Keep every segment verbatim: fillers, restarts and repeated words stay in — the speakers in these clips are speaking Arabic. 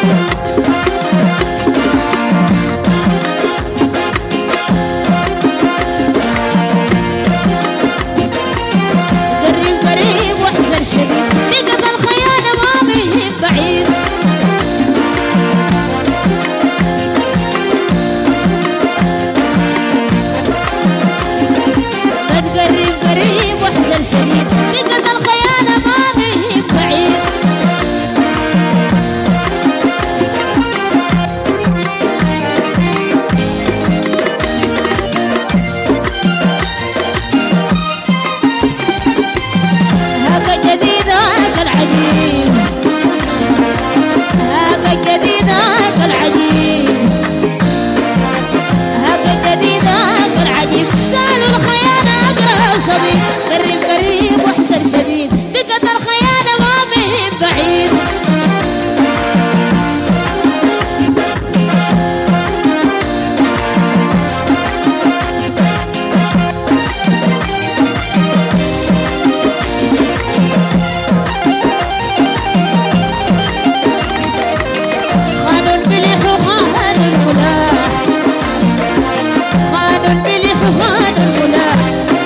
شديد بقد الخيانة ما بهم بعيد. هذا الجديد هذا العجيب، هذا الجديد هذا العجيب، هذا الجديد هذا العجيب. قالوا الخيانة أقرب صديق، قرب قريب واحذر شديد بقد الخيانة ما بهم بعيد. خانوا الملح وخانوا الملاح، خانوا الملح وخانوا الملاح،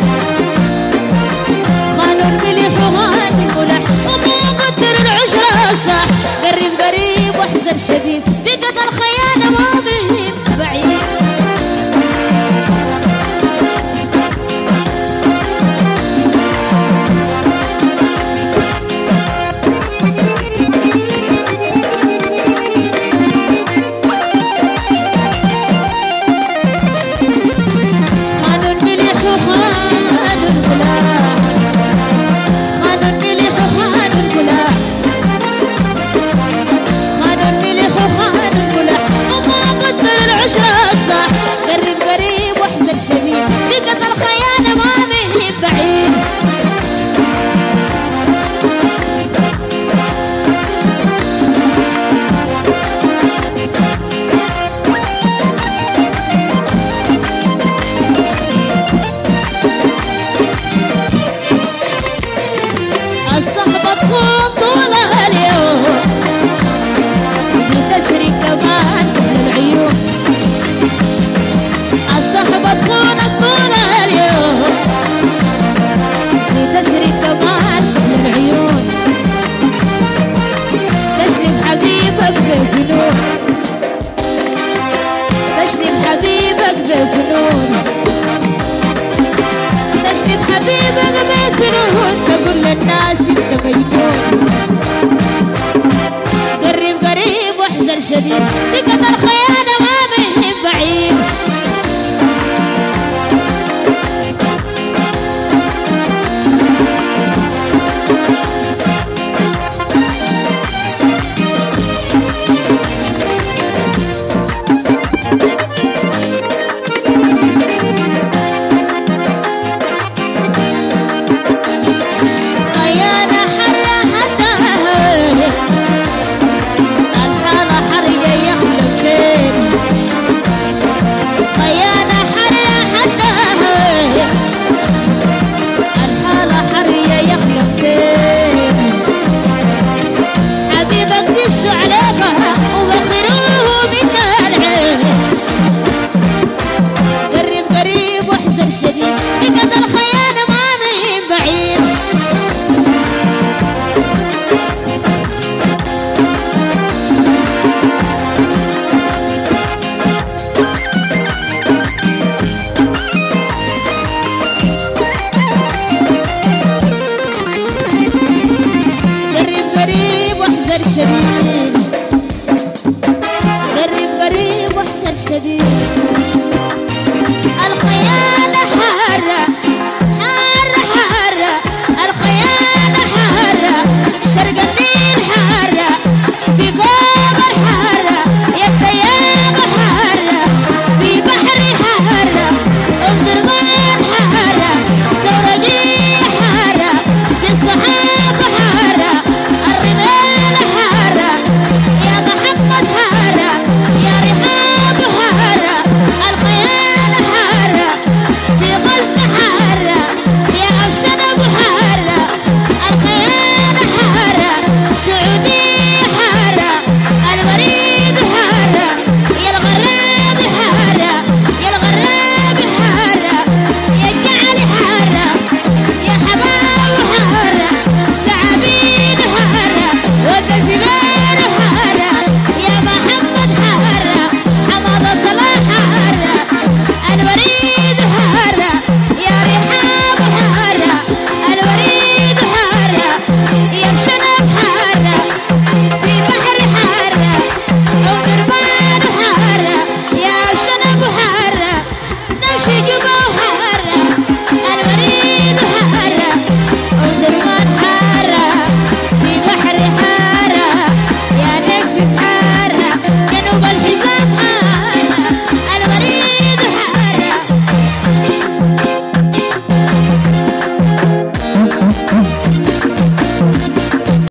خانوا الملح وخانوا الملاح. وما قدر العشرة صح، قرب قريب واحذر شديد بقد الخيانة ما بهم بعيد. خانوا الملح وخانوا الملاح، خانوا الملح وخانوا الملاح، خانوا الملح وخانوا الملاح. وما قدر العشرة صح، قرب قريب واحذر شديد بقد الخيانة ما بهم بعيد. الصحبة تخون طول اليوم، بتسري كمان للعيون. الصحبة تخونك طول اليوم، بتسري كمان للعيون. تشلب حبيبك بفنون، تشلب حبيبك بفنون، تشلب حبيبك بفنون. تقول للناس انت مجنون، قرب قريب واحذر شديد بقد الخيانة ما بهم بعيد. خيانة حرة حتى الحالة حرية يخلق تاني، خيانة حرة حتى الحالة حرية يخلق تاني. حبيبك دسوا عليها وبخروه من العين، قرب قريب واحذر شديد بقد الخيانة ما بهم بعيد. قرب قريب واحذر شديد، قرب قريب واحذر شديد.